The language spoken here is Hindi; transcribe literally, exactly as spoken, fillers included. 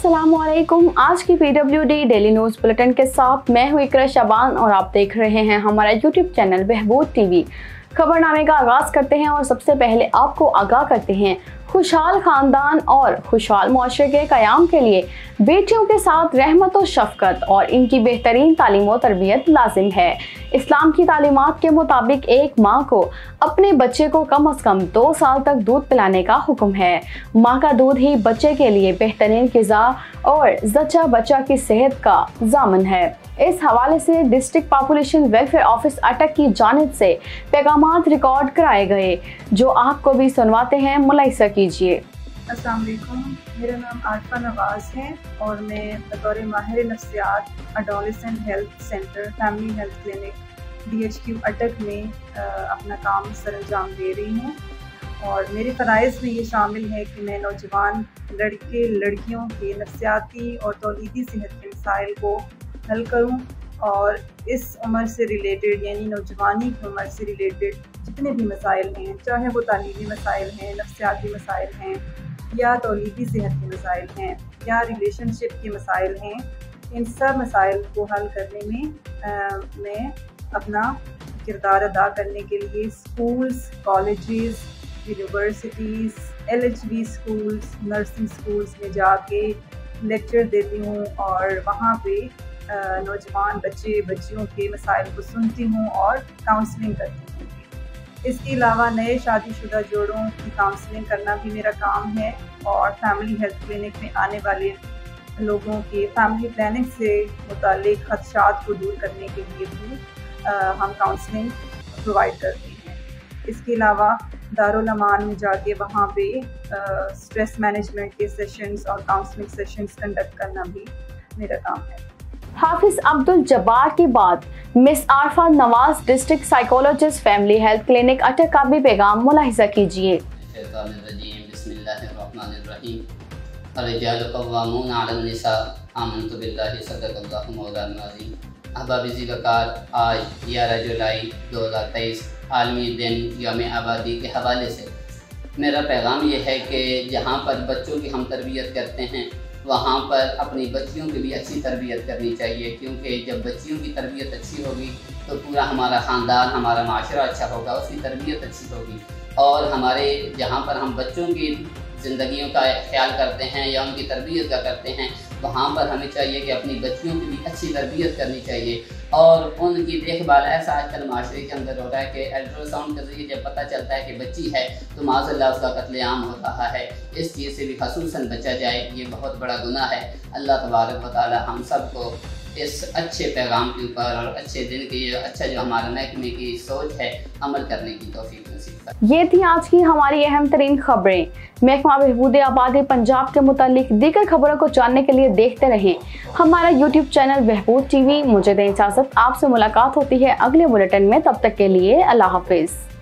अस्सलामुअलैकुम। आज की पीडब्ल्यूडी डेली न्यूज़ बुलेटिन के साथ मैं हूँ इकरा शाबान और आप देख रहे हैं हमारा यूट्यूब चैनल बहबूद टीवी। खबरनामे का आगाज करते हैं और सबसे पहले आपको आगाह करते हैं खुशहाल खानदान और खुशहाल मुआशरे के क़याम के लिए बेटियों के साथ रहमत और शफ़क़त और इनकी बेहतरीन तालीम और तरबियत लाजिम है। इस्लाम की तालीमात के मुताबिक एक माँ को अपने बच्चे को कम अज़ कम दो साल तक दूध पिलाने का हुक्म है। माँ का दूध ही बच्चे के लिए बेहतरीन ग़िज़ा और जच्चा बच्चा की सेहत का ज़ामन है। इस हवाले से डिस्ट्रिक्ट पॉपुलेशन वेलफेयर ऑफिस अटक की जानिब से पैगामात रिकॉर्ड कराए गए, जो आपको भी सुनवाते हैं, मुलाहिज़ा कीजिए। अस्सलाम वालेकुम, मेरा नाम आरफा नवाज है और मैं बतौर माहिर नफ्सियात adolescent health centre family health clinic D H Q Attock में आ, अपना काम सरअंजाम दे रही हूँ। और मेरे फ़राइज़ में ये शामिल है कि मैं नौजवान लड़के लड़कियों के नफ्सियाती और तौलीदी सेहत के मसाइल को हल करूं और इस उम्र से रिलेटेड यानी नौजवानी की उम्र से रिलेटेड जितने भी मसाइल हैं, चाहे वो तालीमी मसाइल हैं, नफ्सियाती मसाइल हैं या तौलीदी सेहत के मसाइल हैं या रिलेशनशिप के मसाइल हैं, इन सब मसाइल को हल करने में आ, मैं अपना किरदार अदा करने के लिए schools, colleges, universities, L H V schools, nursing schools में जाके लेक्चर देती हूँ और वहाँ पे नौजवान बच्चे बच्चियों के मसाइल को सुनती हूँ और काउंसलिंग करती हूँ। इसके अलावा नए शादीशुदा जोड़ों की काउंसलिंग करना भी मेरा काम है और फैमिली हेल्थ क्लिनिक में आने वाले लोगों के फैमिली प्लानिंग से मुताल्लिक खदशात को दूर करने के लिए भी आ, हम काउंसलिंग प्रोवाइड करते हैं। इसके अलावा दारुल अमान में जाके वहाँ पे आ, स्ट्रेस मैनेजमेंट के सेशंस और काउंसलिंग सेशंस कंडक्ट करना भी मेरा काम है। हाफिज अब्दुल जब्बार के बाद miss Arfa Nawaz district psychologist family health clinic Attock का भी पैगाम मुलाहिज़ा कीजिए। आज ग्यारह जुलाई दो हज़ार तेईस आलमी दिन यौम आबादी के हवाले से मेरा पैगाम ये है कि जहाँ पर बच्चों की हम तरबियत करते हैं वहाँ पर अपनी बच्चियों की भी अच्छी तरबियत करनी चाहिए, क्योंकि जब बच्चियों की तरबियत अच्छी होगी तो पूरा हमारा ख़ानदान, हमारा माशरा अच्छा होगा, उसकी तरबियत अच्छी होगी। और हमारे जहाँ पर हम बच्चों की ज़िंदगियों का ख्याल करते हैं या उनकी तरबियत का करते हैं, वहाँ पर हमें चाहिए कि अपनी बच्चियों की भी अच्छी तरबियत करनी चाहिए और उनकी देखभाल। ऐसा आजकल माशरे के अंदर हो रहा है कि अल्ट्रासाउंड के ज़रिए जब पता चलता है कि बच्ची है तो माज़अल्लाह उसका कत्लेआम हो रहा है। इस चीज़ से भी ख़ुसूसन बचा जाए, ये बहुत बड़ा गुनाह है। अल्लाह तबारक व तआला हम सब को इस अच्छे पैगाम के ऊपर और अच्छे दिन की अच्छा जो हमारा महकमे की सोच है अमल करने की तौफीक नसीब करे। ये थी आज की हमारी अहम तरीन खबरें। महकमा बहबूद आबादी पंजाब के मुतालिक दीगर खबरों को जानने के लिए देखते रहें हमारा यूट्यूब चैनल बहबूद टीवी। मुझे दें इजाज़त, आपसे मुलाकात होती है अगले बुलेटिन में। तब तक के लिए अल्लाह हाफिज़।